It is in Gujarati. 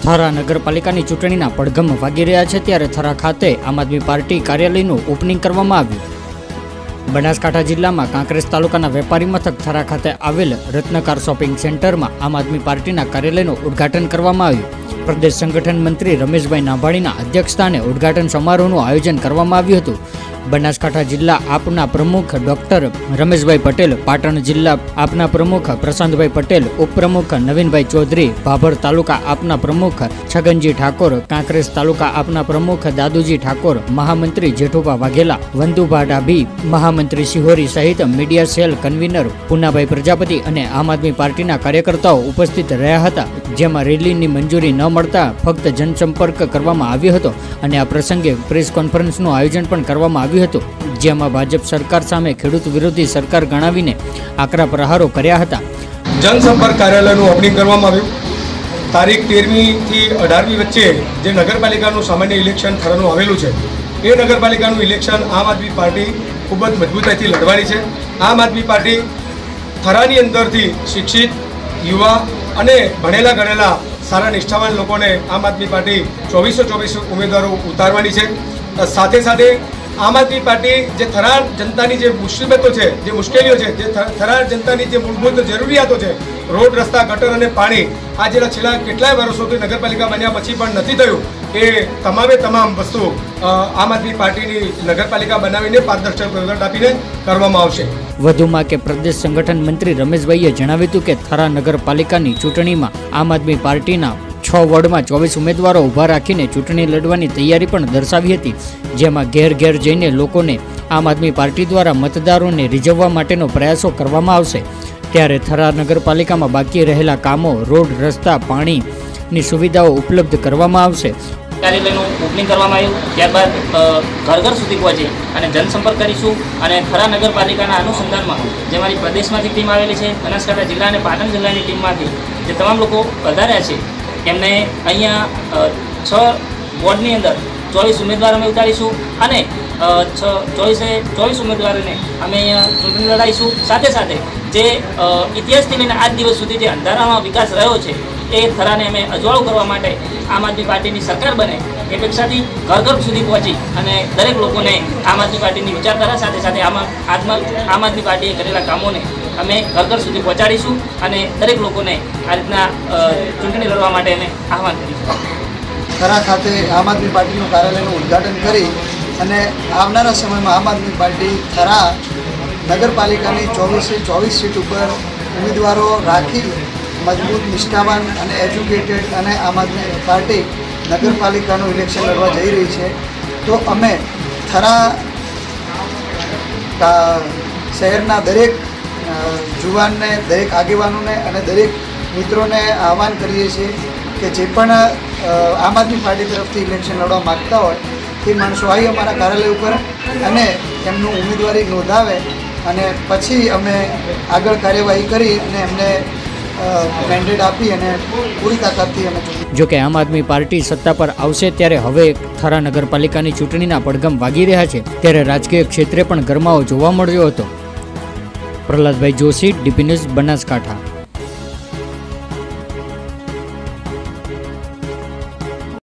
થરા નગરપાલિકાની ચૂંટણીના પડઘમ વાગી રહ્યા છે ત્યારે થરા ખાતે આમ આદમી પાર્ટી કાર્યાલયનું ઓપનિંગ કરવામાં આવ્યું। બનાસકાંઠા જિલ્લામાં કાંકરેજ તાલુકાના વેપારી મથક થરા ખાતે આવેલ રત્નકાર શોપિંગ સેન્ટરમાં આમ આદમી પાર્ટીના કાર્યાલયનું ઉદ્ઘાટન કરવામાં આવ્યું। પ્રદેશ સંગઠન મંત્રી રમેશભાઈ નાભાણીના અધ્યક્ષસ્થાને ઉદ્ઘાટન સમારોહનું આયોજન કરવામાં આવ્યું હતું। બનાસકાંઠા જિલ્લા આપના પ્રમુખ ડોક્ટર રમેશભાઈ પટેલ, પાટણ જિલ્લા આપના પ્રમુખ પ્રશાંતભાઈ પટેલ, ઉપપ્રમુખ નવીનભાઈ ચૌધરી, ભાભર તાલુકા આપના પ્રમુખ છગનજી ઠાકોર, કાંકરેજ તાલુકા આપના પ્રમુખ દાદુજી ઠાકોર, મહામંત્રી જેઠુભા વાઘેલા, વંદુભા ડાભી, મહામંત્રી સિહોરી સહિત media cell convener Punabhai Prajapati અને આમ આદમી પાર્ટીના કાર્યકર્તાઓ ઉપસ્થિત રહ્યા હતા, જેમાં રેલીની મંજૂરી ન મળતા ફક્ત જનસંપર્ક કરવામાં આવ્યો હતો અને આ પ્રસંગે પ્રેસ કોન્ફરન્સનું આયોજન પણ કરવામાં આવ્યું હતું, જેમાં ભાજપ સરકાર સામે ખેડૂત વિરોધી સરકાર ગણાવીને આકરા પ્રહારો કર્યા હતા। જનસંપર્ક કાર્યાલયનું ઓપનિંગ કરવામાં આવ્યું। તારીખ 13મી થી 18મી વચ્ચે જે નગરપાલિકાનું સામાન્ય ઇલેક્શન થરાનું આવેલું છે, એ નગરપાલિકાનું ઇલેક્શન આમ આદમી પાર્ટી ખૂબ જ મજબૂતાઈથી લડવાની છે। આમ આદમી પાર્ટી થરાની અંદરથી શિક્ષિત યુવા અને ભણેલા ગણેલા સારા નિષ્ઠાવાન લોકોને આમ આદમી પાર્ટી 24 ઉમેદવારો ઉતારવાની છે। સાથે સાથે આમ આદમી પાર્ટી જે થરા જનતાની જે મુસીબતો છે, જે મુશ્કેલીઓ છે, જે થરા જનતાની જે મૂળભૂત જરૂરિયાતો છે, રોડ, રસ્તા, ગટર અને પાણી, આ જે છેલ્લા કેટલાય વર્ષોથી નગરપાલિકા બન્યા પછી પણ નથી થયું, એ તમામ વસ્તુ આમ આદમી પાર્ટીની નગરપાલિકા બનાવીને પારદર્શક રિઝલ્ટ આપીને કરવામાં આવશે। વધુમાં કે પ્રદેશ સંગઠન મંત્રી રમેશભાઈએ જણાવ્યું હતું કે થરા નગરપાલિકાની ચૂંટણીમાં આમ આદમી પાર્ટીના 6 વોર્ડમાં 24 ઉમેદવારો ઊભા રાખીને ચૂંટણી લડવાની તૈયારી પણ દર્શાવી હતી, જેમાં ઘેર ઘેર જઈને લોકોને આમ આદમી પાર્ટી દ્વારા મતદારોને રીઝવવા માટેનો પ્રયાસો કરવામાં આવશે। ત્યારે થરા નગરપાલિકામાં બાકી રહેલા કામો, રોડ, રસ્તા, પાણીની સુવિધાઓ ઉપલબ્ધ કરવામાં આવશે। કાર્યાલયનું ઓપનિંગ કરવામાં આવ્યું, ત્યારબાદ ઘર ઘર સુધી પહોંચી અને જનસંપર્ક કરીશું અને થરા નગરપાલિકાના અનુસંધાનમાં જે મારી પ્રદેશમાંથી ટીમ આવેલી છે, બનાસકાંઠા જિલ્લા અને પાટણ જિલ્લાની ટીમમાંથી જે તમામ લોકો વધાર્યા છે, એમને અહીંયા 6 વોર્ડની અંદર 24 ઉમેદવાર અમે ઉતારીશું અને 24 ઉમેદવારોને અમે અહીંયા ચૂંટણી લડાઈશું। સાથે સાથે જે ઇતિહાસથી લઈને આજ દિવસ સુધી જે અંધારામાં વિકાસ રહ્યો છે, એ થરાને અમે અજવાળું કરવા માટે આમ આદમી પાર્ટીની સરકાર બને એ અપેક્ષાથી ઘર ઘર સુધી પહોંચી અને દરેક લોકોને આમ આદમી પાર્ટીની વિચારધારા સાથે સાથે આમ આદમી પાર્ટીએ કરેલા કામોને અમે ઘર ઘર સુધી પહોંચાડીશું અને દરેક લોકોને આ રીતના ચૂંટણી લડવા માટે અમે આહવાન કરીશું। થરા ખાતે આમ આદમી પાર્ટીનું કાર્યાલયનું ઉદ્ઘાટન કરી અને આવનારા સમયમાં આમ આદમી પાર્ટી થરા નગરપાલિકાની 24 સીટ ઉપર ઉમેદવારો રાખી મજબૂત, નિષ્ઠાવાન અને એજ્યુકેટેડ અને આમ આદમી પાર્ટી નગરપાલિકાનું ઇલેક્શન લડવા જઈ રહી છે। તો અમે થરા શહેરના દરેક જુવાનને, દરેક આગેવાનોને અને દરેક મિત્રોને આહવાન કરીએ છીએ કે જે પણ આમ આદમી પાર્ટી તરફથી ઇલેક્શન લડવા માગતા હોય તે માણસો આવી અમારા કાર્યાલય ઉપર અને એમનું ઉમેદવારી નોંધાવે અને પછી અમે આગળ કાર્યવાહી કરી અને એમને મેન્ડેટ આપી અને પૂરી તાકાતથી અમે જોકે આમ આદમી પાર્ટી સત્તા પર આવશે ત્યારે હવે થરા નગરપાલિકાની ચૂંટણીના પડઘમ વાગી રહ્યા છે, ત્યારે રાજકીય ક્ષેત્રે પણ ગરમાવો જોવા મળ્યો હતો। Pralhadbhai Joshi, DP news, Banaskantha.